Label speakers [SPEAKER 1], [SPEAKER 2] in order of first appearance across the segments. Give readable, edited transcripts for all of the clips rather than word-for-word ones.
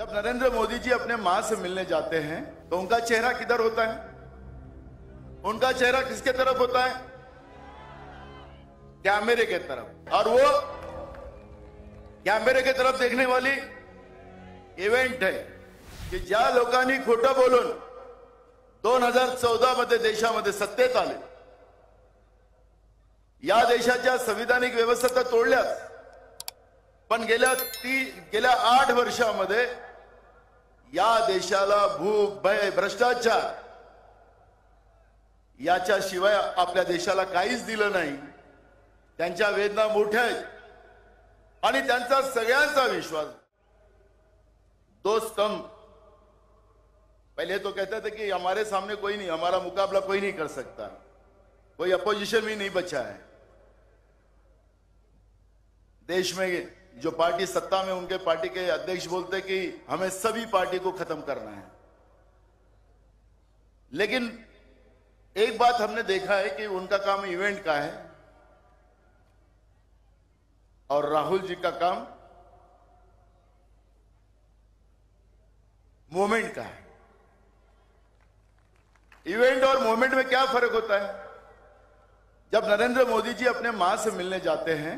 [SPEAKER 1] जब नरेंद्र मोदी जी अपने मां से मिलने जाते हैं तो उनका चेहरा किधर होता है? उनका चेहरा किसके तरफ होता है? कैमरे के तरफ। और वो कैमरे के तरफ देखने वाली इव्हेंट आहे की ज्या लोकांनी खोटं बोलून 2014 मध्ये देशामध्ये सत्तेत आले, या देशाच्या संविधानिक व्यवस्था तर तोडल्याच, पण गेल्या 8 वर्षामध्ये या देशाला भूक, भय, भ्रष्टाचार याच्याशिवाय आपल्या देशाला काहीच दिलं नाही। त्यांच्या वेदना मोठ्या आहेत आणि त्यांचा सगळ्यांचा विश्वास। दो स्तंभ, पहले तो कहते थे कि हमारे सामने कोई नहीं, हमारा मुकाबला कोई नहीं कर सकता, कोई अपोजिशन भी नहीं बचा है। देश में जो पार्टी सत्ता में, उनके पार्टी के अध्यक्ष बोलते कि हमें सभी पार्टी को खत्म करना है। लेकिन एक बात हमने देखा है कि उनका काम इवेंट का है और राहुल जी का काम मूवमेंट का है। इवेंट और मूवमेंट में क्या फर्क होता है? जब नरेंद्र मोदी जी अपने मां से मिलने जाते हैं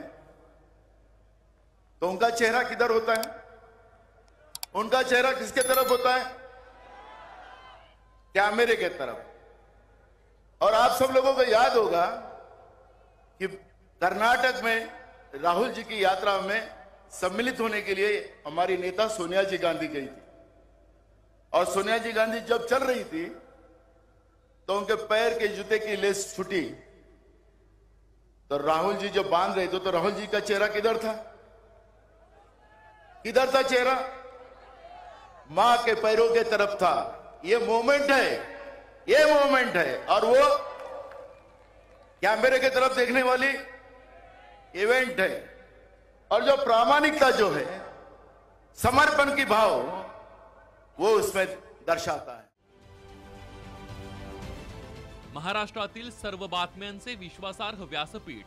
[SPEAKER 1] तो उनका चेहरा किधर होता है? उनका चेहरा किसके तरफ होता है? कैमरे के तरफ। और आप सब लोगों को याद होगा कि कर्नाटक में राहुल जी की यात्रा में सम्मिलित होने के लिए हमारी नेता सोनिया जी गांधी गई थी, और सोनिया जी गांधी जब चल रही थी तो उनके पैर के जूते की लेस छूटी, तो राहुल जी जब बांध रहे थे तो राहुल जी का चेहरा किधर था? किधर था चेहरा? मां के पैरों के तरफ था। ये मोमेंट है, ये मोमेंट है, और वो कैमरे के तरफ देखने वाली इवेंट है। और जो प्रामाणिकता जो है, समर्पण की भाव, वो उसमें दर्शाता है।
[SPEAKER 2] महाराष्ट्रातील सर्व बातम्यांचे विश्वासार्ह व्यासपीठ,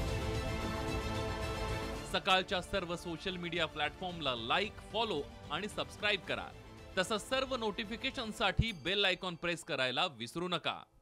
[SPEAKER 2] सकाळच्या सर्व सोशल मीडिया प्लॅटफॉर्मला लाईक, फॉलो आणि सबस्क्राईब करा। तसंच सर्व नोटिफिकेशनसाठी बेल आयकॉन प्रेस करायला विसरू नका।